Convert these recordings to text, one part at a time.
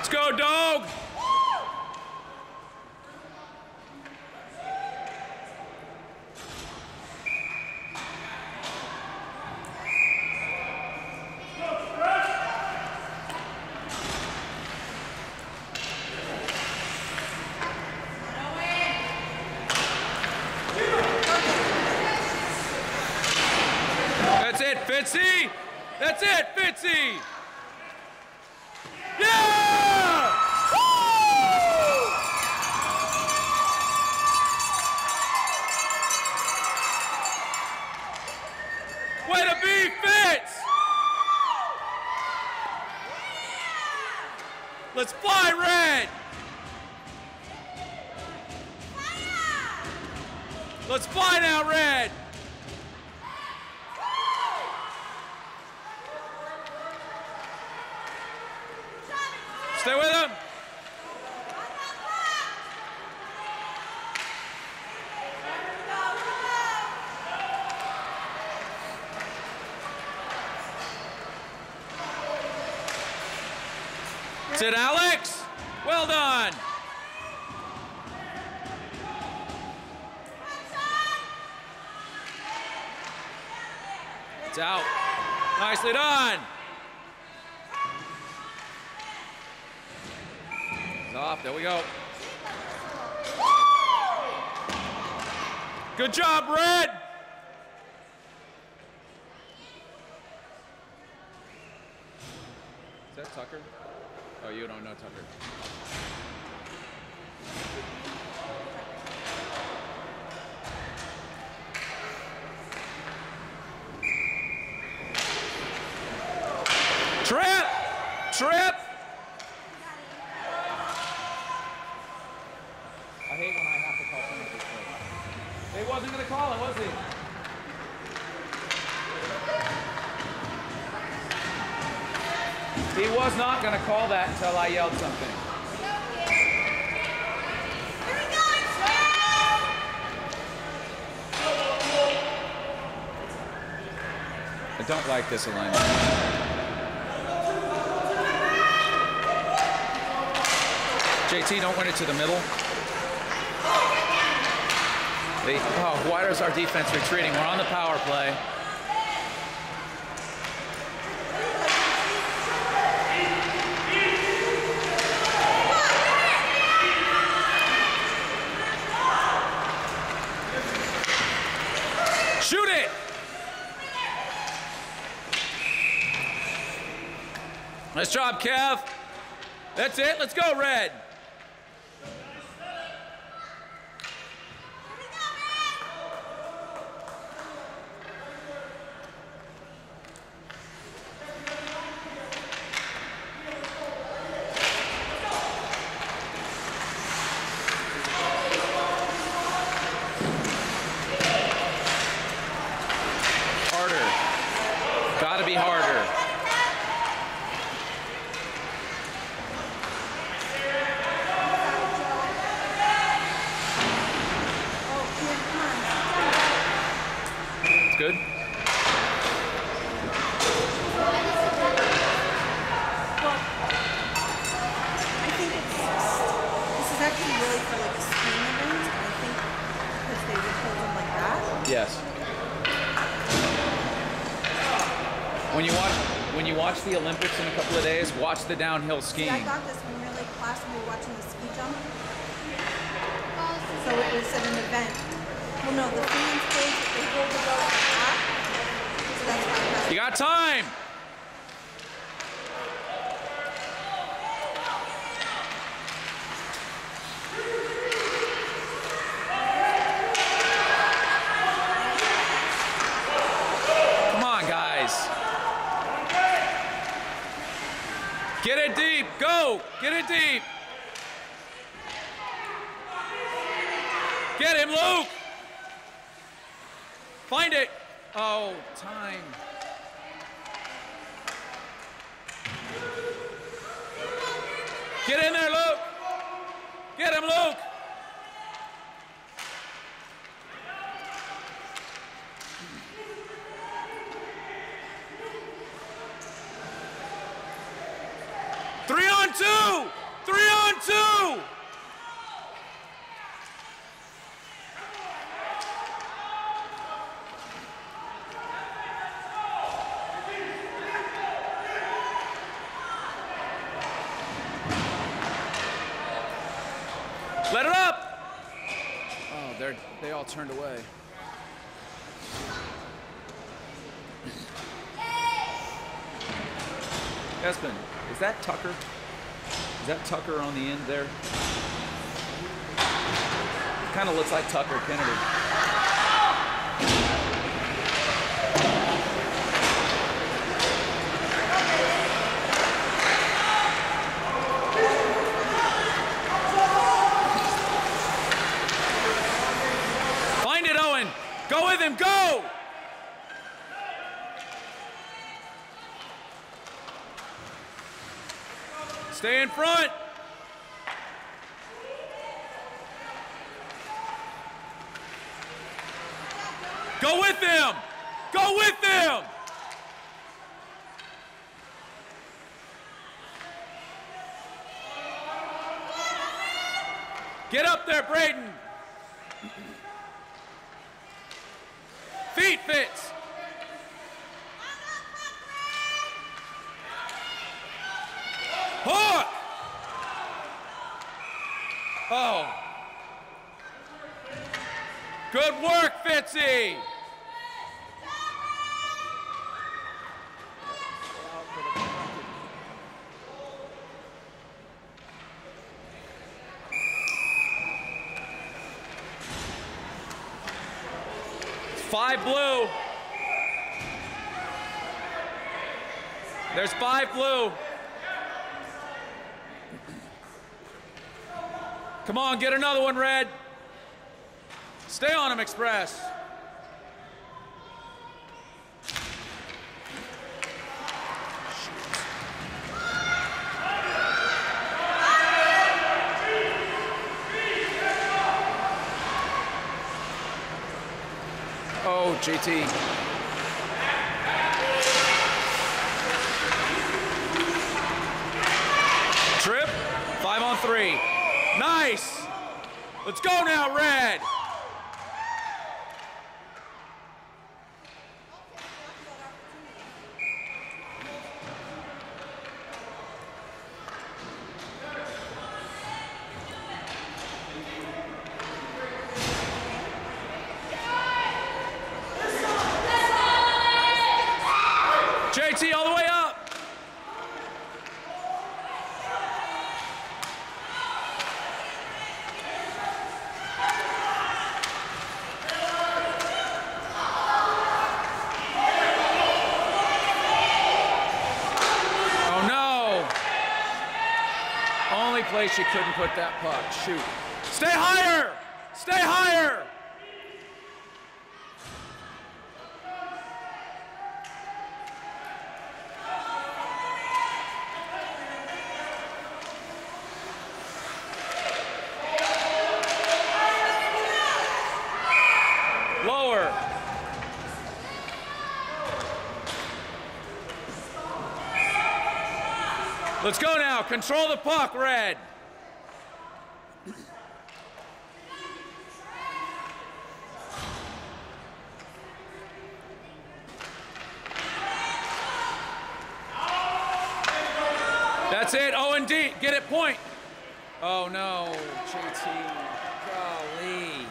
Let's go, dog. That's it, Fitzy. That's it, Fitzy. Yeah! Woo! Way to be, Fitz! Let's fly, Red! Let's fly now, Red! Stay with him. That's it, Alex. Well done. It's out. Nicely done. Off, there we go. Good job, Red. Is that Tucker? Oh, you don't know Tucker. Trip! Trip! I hate when I have to call penalties. He wasn't going to call it, was he? He was not going to call that until I yelled something. I don't like this alignment. JT, don't win it to the middle. Oh, why is our defense retreating? We're on the power play. Shoot it! Nice job, Kev. That's it. Let's go, Red. Got to be harder. It's good. Well, I think this is actually really for like a skiing event. I think because they would hold them like that. Yes. When you watch the Olympics in a couple of days, watch the downhill skiing. See, I got this when we were like class and we were watching the ski jump. So it was at an event. Well, no, the fans stage, they hold the rope back. So that's why I got it. You got time. Come on, guys. Get it deep. Go. Get it deep. Get him, Luke. Find it. Oh, time. Get in there, Luke. Get him, Luke. 2. 3-on-2. Let it up. Oh, they all turned away. Espen, is that Tucker? Is that Tucker on the end there? Kind of looks like Tucker Kennedy. Find it, Owen. Go with him, go! Stay in front. Go with them. Go with them. Get up there, Braden. Feet fits. Hook! Oh. Good work, Fitzy. It's 5 blue. There's 5 blue. Come on, get another one, Red. Stay on him, Express. Oh, JT. Trip, 5-on-3. Nice! Let's go now, Red! JT all the way up! Only place you couldn't put that puck. Shoot. Stay higher! Stay higher! Lower. Let's go now. Control the puck, Red. That's it. O&D. Get it, point. Oh, no. JT. Golly.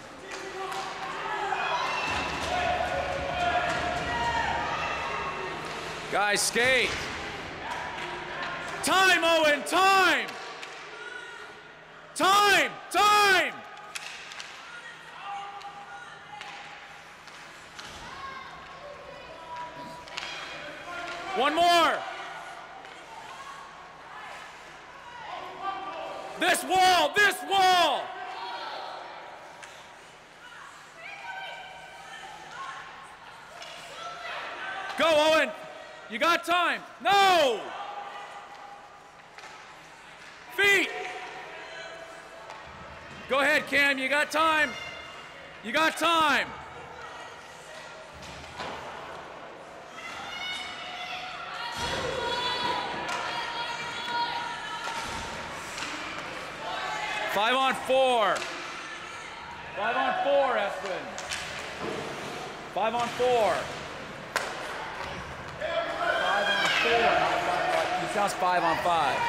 Guys, skate. Time, Owen, time! Time! Time! One more! This wall! This wall! Go, Owen! You got time! No! Feet! Go ahead, Cam, you got time. You got time. 5 on 4. 5 on 4, Espen. 5 on 4. 5 on 4. He sounds 5 on 5.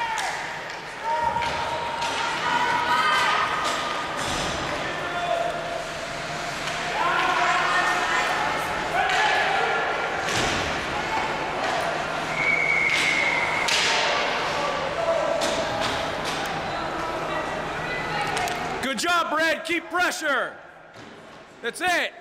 Good job, Red. Keep pressure. That's it.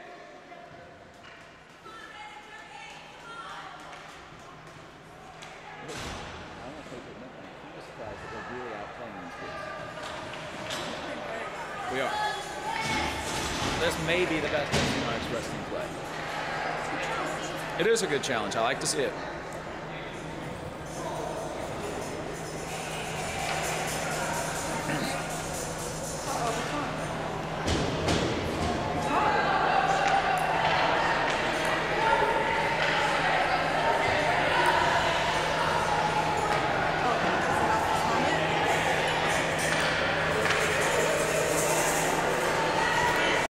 We are. This may be the best Wrestling Express team play. It is a good challenge. I like to see it.